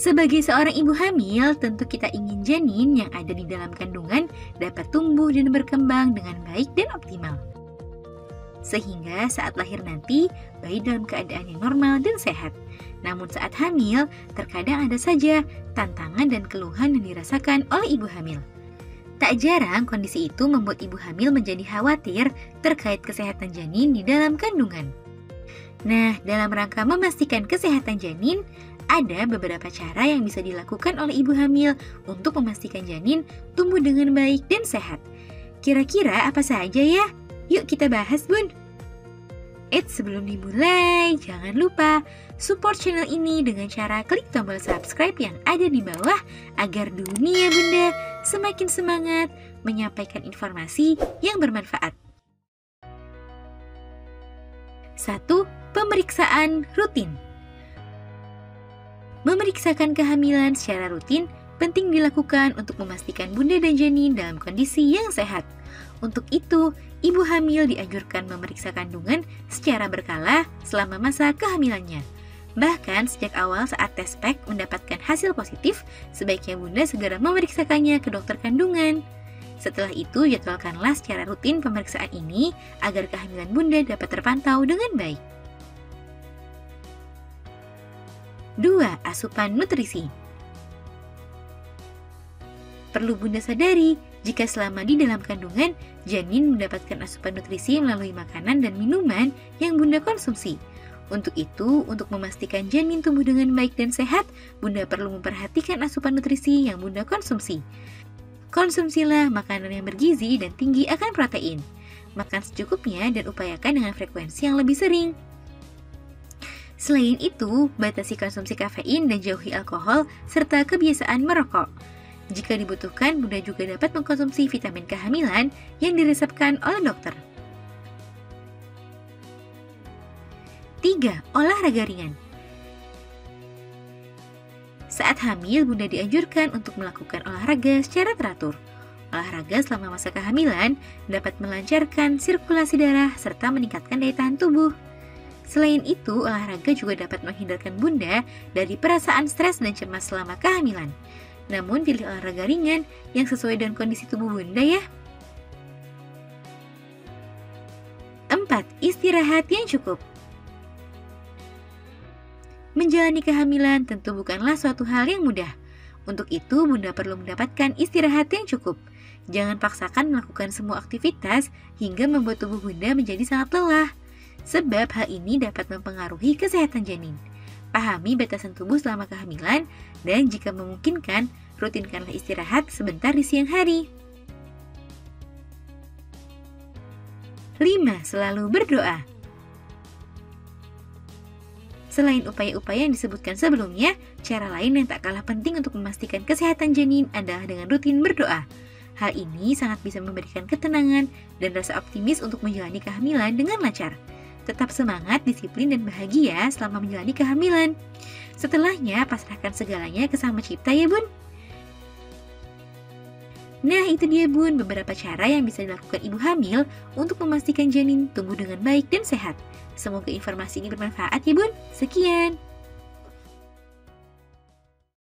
Sebagai seorang ibu hamil, tentu kita ingin janin yang ada di dalam kandungan dapat tumbuh dan berkembang dengan baik dan optimal. Sehingga saat lahir nanti, bayi dalam keadaan yang normal dan sehat. Namun saat hamil, terkadang ada saja tantangan dan keluhan yang dirasakan oleh ibu hamil. Tak jarang kondisi itu membuat ibu hamil menjadi khawatir terkait kesehatan janin di dalam kandungan. Nah, dalam rangka memastikan kesehatan janin, ada beberapa cara yang bisa dilakukan oleh ibu hamil untuk memastikan janin tumbuh dengan baik dan sehat. Kira-kira apa saja ya? Yuk kita bahas, Bun. Sebelum dimulai, jangan lupa support channel ini dengan cara klik tombol subscribe yang ada di bawah agar dunia Bunda semakin semangat menyampaikan informasi yang bermanfaat. 1. Pemeriksaan rutin. Memeriksakan kehamilan secara rutin penting dilakukan untuk memastikan bunda dan janin dalam kondisi yang sehat. Untuk itu, ibu hamil dianjurkan memeriksa kandungan secara berkala selama masa kehamilannya. Bahkan sejak awal saat tes pack mendapatkan hasil positif, sebaiknya bunda segera memeriksakannya ke dokter kandungan. Setelah itu, jadwalkanlah secara rutin pemeriksaan ini agar kehamilan bunda dapat terpantau dengan baik. 2. Asupan nutrisi. Perlu bunda sadari, jika selama di dalam kandungan, janin mendapatkan asupan nutrisi melalui makanan dan minuman yang bunda konsumsi. Untuk itu, untuk memastikan janin tumbuh dengan baik dan sehat, bunda perlu memperhatikan asupan nutrisi yang bunda konsumsi. Konsumsilah makanan yang bergizi dan tinggi akan protein. Makan secukupnya dan upayakan dengan frekuensi yang lebih sering. Selain itu, batasi konsumsi kafein dan jauhi alkohol serta kebiasaan merokok. Jika dibutuhkan, bunda juga dapat mengkonsumsi vitamin kehamilan yang diresepkan oleh dokter. 3. Olahraga ringan. Saat hamil, bunda dianjurkan untuk melakukan olahraga secara teratur. Olahraga selama masa kehamilan dapat melancarkan sirkulasi darah serta meningkatkan daya tahan tubuh. Selain itu, olahraga juga dapat menghindarkan bunda dari perasaan stres dan cemas selama kehamilan. Namun, pilih olahraga ringan yang sesuai dengan kondisi tubuh bunda ya. 4. Istirahat yang cukup. Menjalani kehamilan tentu bukanlah suatu hal yang mudah. Untuk itu, bunda perlu mendapatkan istirahat yang cukup. Jangan paksakan melakukan semua aktivitas hingga membuat tubuh bunda menjadi sangat lelah. Sebab hal ini dapat mempengaruhi kesehatan janin. Pahami batasan tubuh selama kehamilan dan jika memungkinkan, rutinkanlah istirahat sebentar di siang hari. 5. Selalu berdoa. Selain upaya-upaya yang disebutkan sebelumnya, cara lain yang tak kalah penting untuk memastikan kesehatan janin adalah dengan rutin berdoa. Hal ini sangat bisa memberikan ketenangan dan rasa optimis untuk menjalani kehamilan dengan lancar. Tetap semangat, disiplin, dan bahagia selama menjalani kehamilan. Setelahnya, pasrahkan segalanya ke Sang Pencipta ya bun. Nah itu dia bun, beberapa cara yang bisa dilakukan ibu hamil untuk memastikan janin tumbuh dengan baik dan sehat. Semoga informasi ini bermanfaat ya bun. Sekian.